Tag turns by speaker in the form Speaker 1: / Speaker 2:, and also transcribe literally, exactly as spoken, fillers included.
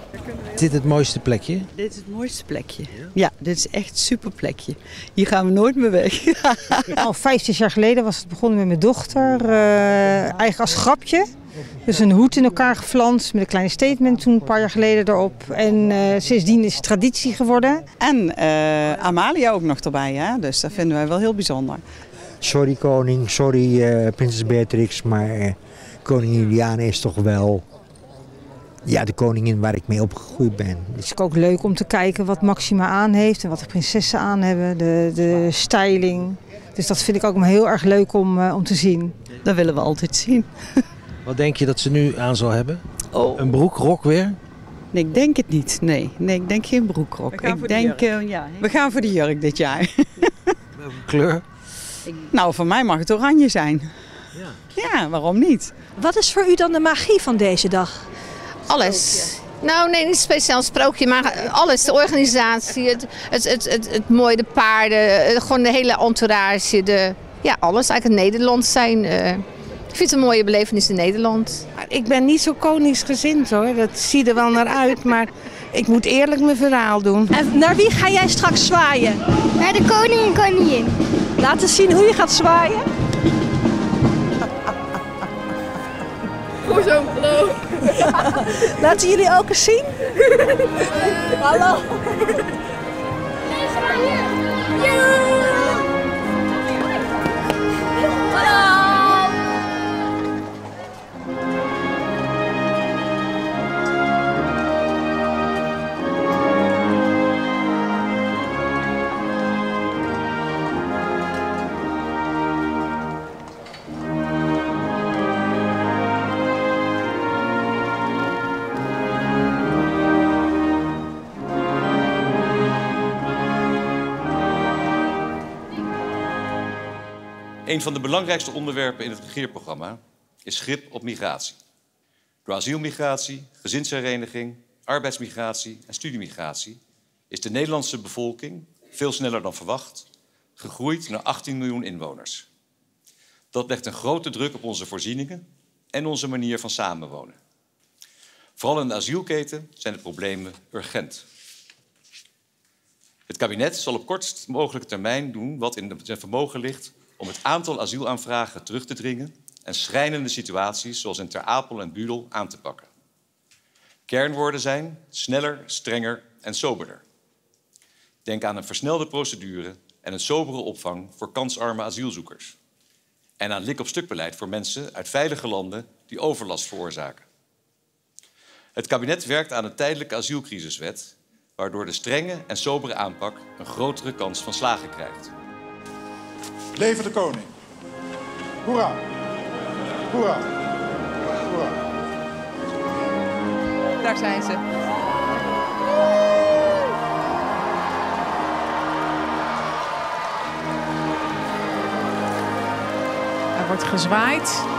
Speaker 1: Is dit het mooiste plekje?
Speaker 2: Dit is het mooiste plekje. Ja, dit is echt een super plekje. Hier gaan we nooit meer weg.
Speaker 3: Al vijftien jaar geleden was het begonnen met mijn dochter. Uh, eigenlijk als grapje. Dus een hoed in elkaar geflanst met een kleine statement toen een paar jaar geleden erop. En uh, sindsdien is het traditie geworden.
Speaker 2: En uh, Amalia ook nog erbij, hè? Dus dat vinden wij wel heel bijzonder.
Speaker 4: Sorry koning, sorry uh, prinses Beatrix, maar uh, koningin Juliana is toch wel ja, de koningin waar ik mee opgegroeid ben.
Speaker 3: Het is ook leuk om te kijken wat Maxima aan heeft en wat de prinsessen aan hebben, de, de styling. Dus dat vind ik ook heel erg leuk om, uh, om te zien.
Speaker 2: Dat willen we altijd zien.
Speaker 1: Wat denk je dat ze nu aan zal hebben?
Speaker 2: Oh.
Speaker 1: Een broek, rok weer?
Speaker 2: Nee, ik denk het niet. Nee, nee ik denk geen broekrok. Ik denk, uh, ja, we gaan voor de jurk dit jaar.
Speaker 1: Welke kleur?
Speaker 2: Nou, voor mij mag het oranje zijn. Ja. Ja, waarom niet?
Speaker 5: Wat is voor u dan de magie van deze dag?
Speaker 6: Alles. Nou, nee, niet speciaal een sprookje, maar alles. De organisatie, het, het, het, het, het mooie, de paarden, gewoon de hele entourage. De, ja, alles. Eigenlijk het Nederlands zijn. Uh, ik vind het een mooie belevenis in Nederland.
Speaker 7: Ik ben niet zo koningsgezind hoor, dat ziet er wel naar uit, maar ik moet eerlijk mijn verhaal doen.
Speaker 5: En naar wie ga jij straks zwaaien?
Speaker 8: Naar de koning en koningin.
Speaker 5: Laat eens zien hoe je gaat zwaaien.
Speaker 8: Voor zo'n geloof.
Speaker 5: Laten jullie ook eens zien? Hallo.
Speaker 9: Een van de belangrijkste onderwerpen in het regeerprogramma is grip op migratie. Door asielmigratie, gezinshereniging, arbeidsmigratie en studiemigratie is de Nederlandse bevolking, veel sneller dan verwacht, gegroeid naar achttien miljoen inwoners. Dat legt een grote druk op onze voorzieningen en onze manier van samenwonen. Vooral in de asielketen zijn de problemen urgent. Het kabinet zal op kortst mogelijke termijn doen wat in zijn vermogen ligt om het aantal asielaanvragen terug te dringen en schrijnende situaties zoals in Ter Apel en Budel aan te pakken. Kernwoorden zijn sneller, strenger en soberder. Denk aan een versnelde procedure en een sobere opvang voor kansarme asielzoekers. En aan lik-op-stuk-beleid voor mensen uit veilige landen die overlast veroorzaken. Het kabinet werkt aan een tijdelijke asielcrisiswet, waardoor de strenge en sobere aanpak een grotere kans van slagen krijgt.
Speaker 10: Leven de koning. Hoera. Hoera. Hoera.
Speaker 11: Daar zijn ze. Er wordt gezwaaid.